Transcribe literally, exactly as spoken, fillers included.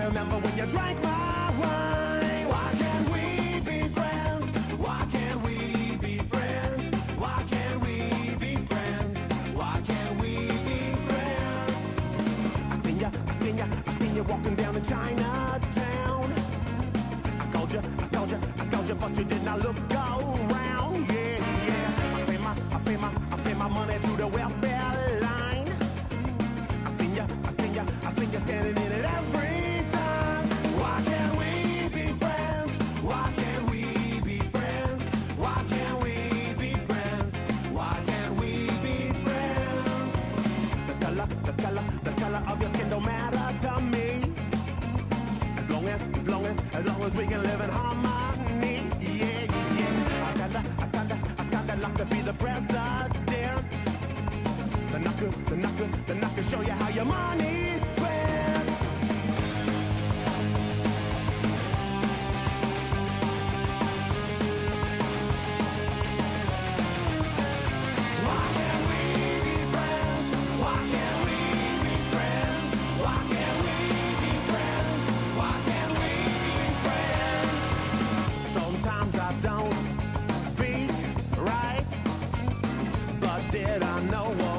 remember when you drank my wine. Why can't we be friends? Why can't we be friends? Why can't we be friends? Why can't we be friends? I seen ya, I seen ya, I seen you walking down in Chinatown. I called you, I called you, I called you, but you did not look around. Yeah, yeah. I pay my, I pay my, I pay my money to the welfare line. I seen ya, I seen ya, I seen ya standing in it every time. Why can't we be friends? Why can't we be friends? Why can't we be friends? Why can't we be friends? The color, the color, the color of your skin don't matter to me. As long as, as long as, as long as we can live in harmony. Yeah, yeah. I kinda, I kinda, I kinda like to be the president. Then I could, then I could, then I could show you how your money's spent. Why can't we be friends? Why can't we be friends? Why can't we be friends? Why can't we be friends? Sometimes I don't speak right, but did I know what